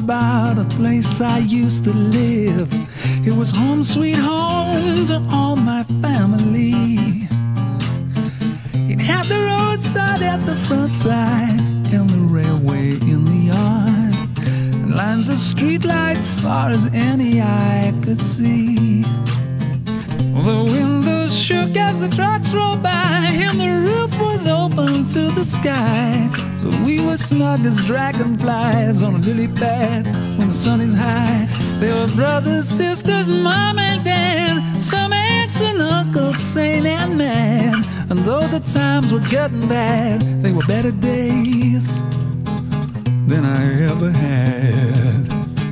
about a place I used to live. It was home sweet home to all my family. It had the roadside at the front side and the railway in the yard, and lines of street lights far as any eye could see. The windows shook as the trucks rolled by, and the roof was open to the sky. But we were snug as dragonflies on a lily pad when the sun is high. There were brothers, sisters, mom and dad, some aunts and uncles, sane and mad. And though the times were getting bad, they were better days than I ever had.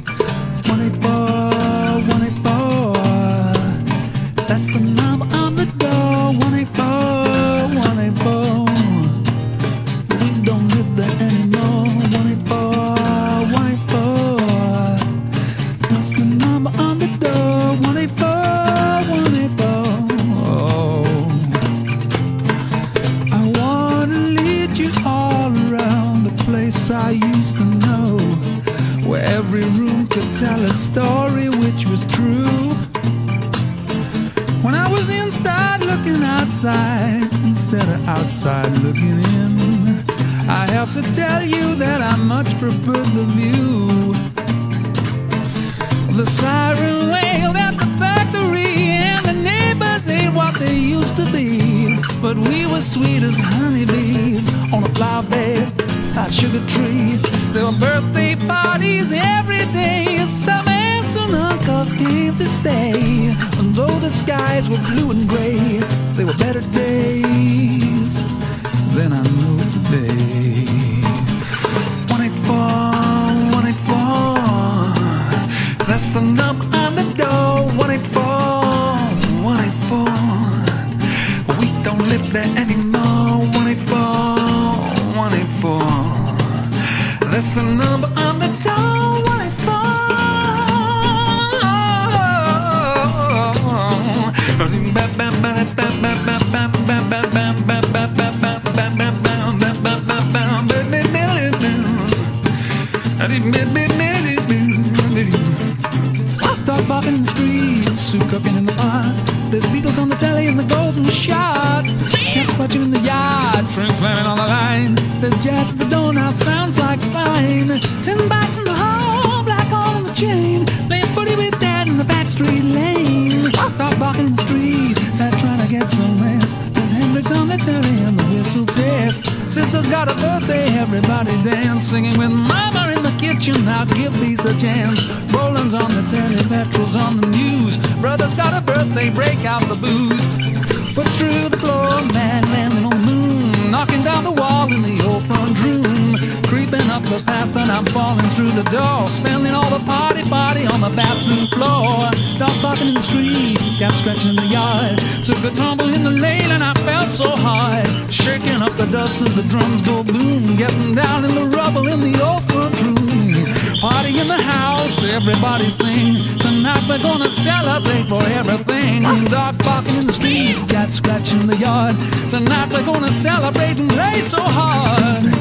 184, 184, that's the number on the door. 184, 184, we don't live there anymore. 184, 184, that's the number on the door. 184, 184, oh. I wanna lead you all around the place I used to know, where every room could tell a story which was true. When I was inside looking outside instead of outside looking in, I have to tell you that I much preferred the view. The siren wailed at the factory, and the neighbors ate what they used to be. But we were sweet as honeybees on a flower bed by a sugar tree. There were birthday parties every day. Some aunts and uncles came to stay. And though the skies were blue and gray, they were better days than I know today. 184, 184, that's the number on the door. 184, 184, we don't live there anymore. 184, 184, that's the number on the door. 184. Dog barking in the street, soup cooking in the pot. There's Beatles on the telly and the golden shot. Cat scratching in the yard, train slamming on the line. There's jazz at the door now, sounds like fine. 10 bikes in the hall, black hole in the chain. Playing footy with dad in the backstreet lane. Dog barking in the street, dad trying to get some rest. There's Hendrix on the telly and the whistle test. Sister's got a birthday, everybody dance. Singing with mama in the kitchen, now give these a chance. Roland's on the telly, Petrol's on the news. Brother's got a birthday, break out the booze. Foot through the floor, man landing on the moon. Knocking down the wall in the old front room. Creeping up the path and I'm falling through the door. Spending all the party on the bathroom floor. Dog barking in the street, cat scratching in the yard. Took a tumble in the lane and I fell so hard. Shaking up the dust as the drums go boom. Getting down in the rubble in the old front room. Party in the house, everybody sing. Tonight we're gonna celebrate for everything. Dog barking in the street, cat scratching in the yard. Tonight we're gonna celebrate and play so hard.